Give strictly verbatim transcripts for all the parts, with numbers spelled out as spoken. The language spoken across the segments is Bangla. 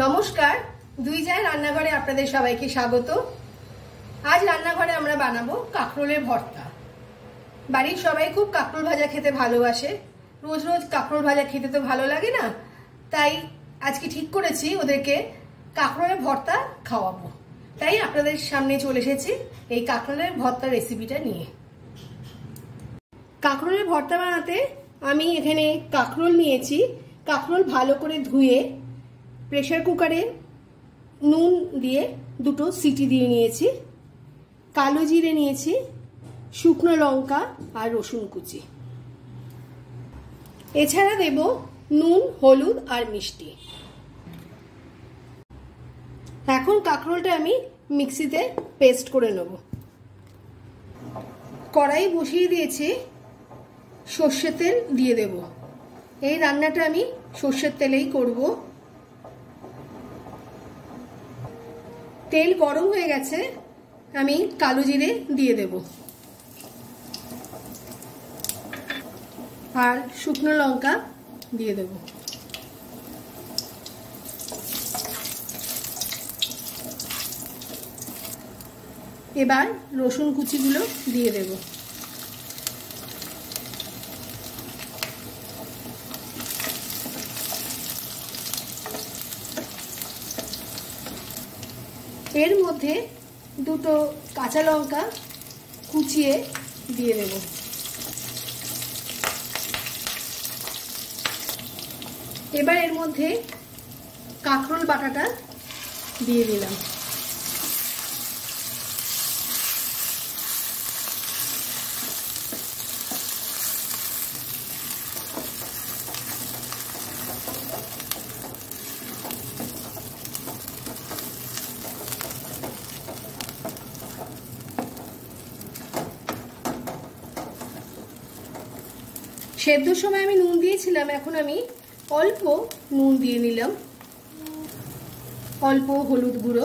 নমস্কার, দুই যায় রান্নাঘরে আপনাদের সবাইকে স্বাগত। আজ রান্নাঘরে আমরা বানাবো কাঁকরোলের ভর্তা। বাড়ির সবাই খুব কাঁকরোল ভাজা খেতে ভালোবাসে। রোজ রোজ কাঁকরোল ভাজা খেতে তো ভালো লাগে না, তাই আজকে ঠিক করেছি ওদেরকে কাঁকরোলের ভর্তা খাওয়াবো। তাই আপনাদের সামনে চলে এসেছি এই কাঁকরোলের ভর্তা রেসিপিটা নিয়ে। কাঁকরোলের ভর্তা বানাতে আমি এখানে কাঁকরোল নিয়েছি। কাঁকরোল ভালো করে ধুয়ে প্রেসার কুকারে নুন দিয়ে দুটো সিটি দিয়ে নিয়েছি। কালো জিরে নিয়েছি, শুকনো লঙ্কা আর রসুন কুচি। এছাড়া দেব নুন, হলুদ আর মিষ্টি। এখন কাঁকরোলটা আমি মিক্সিতে পেস্ট করে নেব। কড়াই বসিয়ে দিয়েছি, সর্ষের তেল দিয়ে দেব। এই রান্নাটা আমি সর্ষের তেলেই করব। তেল গরম হয়ে গেছে, আমি কালো জিরে দিয়ে দেব আর শুকনো লঙ্কা দিয়ে দেব। এবার রসুন কুচিগুলো দিয়ে দেব। এর মধ্যে দুটো কাঁচা লঙ্কা কুচিয়ে দিয়ে দেব। এবার এর মধ্যে কাঁকরোল বাটাটা দিয়ে দিলাম। সেদ্ধর সময় আমি নুন দিয়েছিলাম, এখন আমি অল্প নুন দিয়ে নিলাম, অল্প হলুদ গুঁড়ো,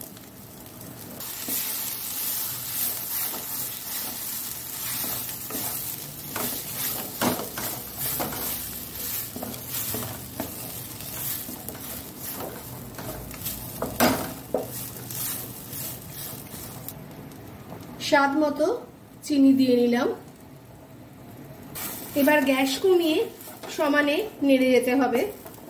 স্বাদ মতো চিনি দিয়ে নিলাম। এবার গ্যাস কমিয়ে সমানে নেড়ে যেতে হবে।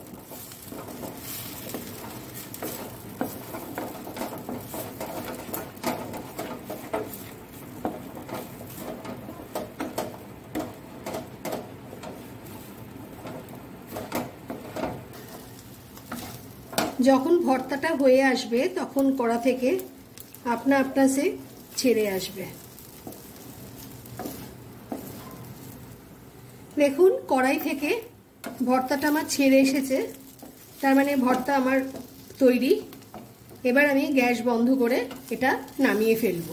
যখন ভর্তাটা হয়ে আসবে তখন কড়া থেকে আপনা আপনা সে ছেড়ে আসবে। দেখুন, কড়াই থেকে ভর্তাটা আমার ছেড়ে এসেছে, তার মানে ভর্তা আমার তৈরি। এবার আমি গ্যাস বন্ধ করে এটা নামিয়ে ফেলবো।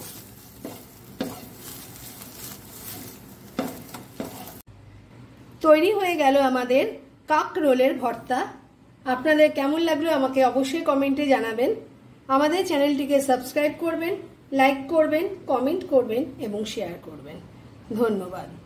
তৈরি হয়ে গেল আমাদের কাঁকরোলের ভর্তা। আপনাদের কেমন লাগলো আমাকে অবশ্যই কমেন্টে জানাবেন। আমাদের চ্যানেলটিকে সাবস্ক্রাইব করবেন, লাইক করবেন, কমেন্ট করবেন এবং শেয়ার করবেন। ধন্যবাদ।